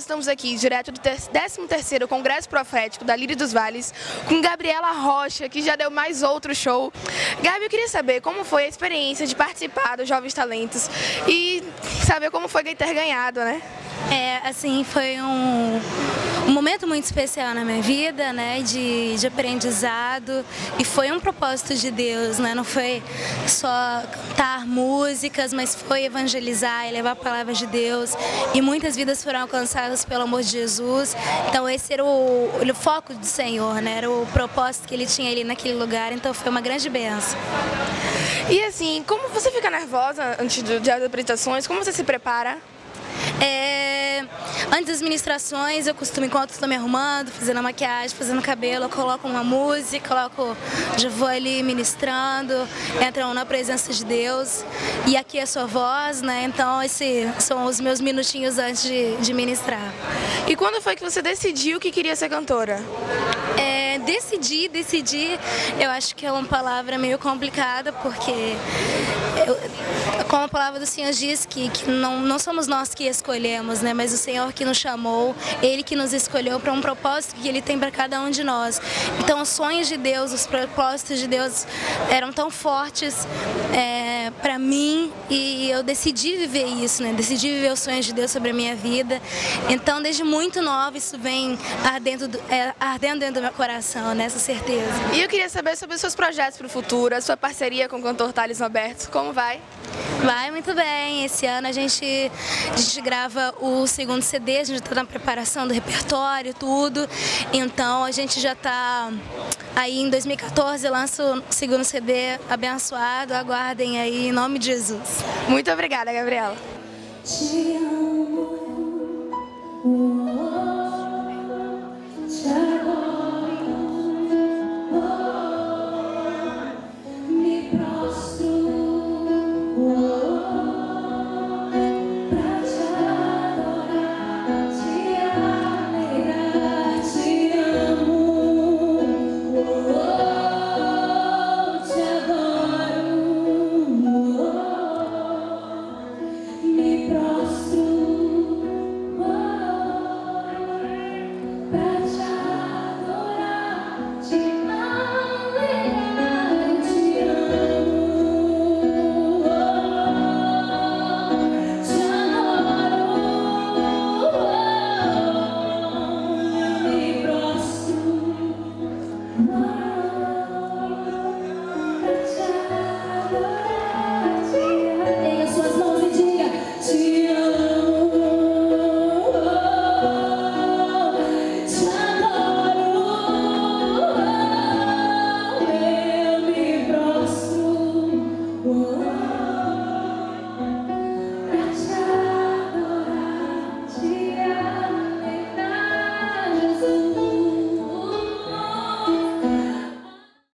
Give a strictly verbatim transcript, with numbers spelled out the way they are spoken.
estamos aqui, direto do décimo terceiro Congresso Profético da Lírio dos Vales, com Gabriela Rocha, que já deu mais outro show. Gabi, eu queria saber como foi a experiência de participar dos Jovens Talentos e saber como foi ter ganhado, né? É, assim, foi um, um momento muito especial na minha vida, né, de, de aprendizado, e foi um propósito de Deus, né, não foi só cantar músicas, mas foi evangelizar e levar a palavra de Deus, e muitas vidas foram alcançadas pelo amor de Jesus. Então esse era o, o foco do Senhor, né, era o propósito que Ele tinha ali naquele lugar, então foi uma grande bênção. E assim, como você fica nervosa antes do dia das apresentações? Como você se prepara? É, antes das ministrações, eu costumo, enquanto estou me arrumando, fazendo a maquiagem, fazendo o cabelo, eu coloco uma música, coloco, já vou ali ministrando, entram na presença de Deus, e aqui é a sua voz, né? Então esses são os meus minutinhos antes de, de ministrar. E quando foi que você decidiu que queria ser cantora? É, decidi, decidi, eu acho que é uma palavra meio complicada, porque eu, como a palavra do Senhor diz, que, que não, não somos nós que escolhemos, né, mas o Senhor que nos chamou, Ele que nos escolheu para um propósito que Ele tem para cada um de nós. Então os sonhos de Deus, os propósitos de Deus eram tão fortes é, para mim, e eu decidi viver isso, né, decidi viver os sonhos de Deus sobre a minha vida. Então desde muito nova isso vem ardendo, é, ardendo dentro do meu coração, nessa certeza. E eu queria saber sobre os seus projetos para o futuro, a sua parceria com o cantor Thales Roberto, como vai? Vai muito bem. Esse ano a gente, a gente grava o segundo C D, a gente está na preparação do repertório, tudo. Então a gente já está aí em dois mil e quatorze, lança o segundo C D abençoado. Aguardem aí, em nome de Jesus. Muito obrigada, Gabriela.